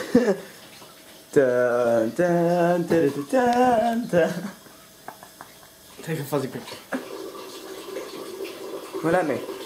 Dun, dun, dun, dun, dun, dun. Take a fuzzy picture. What at me?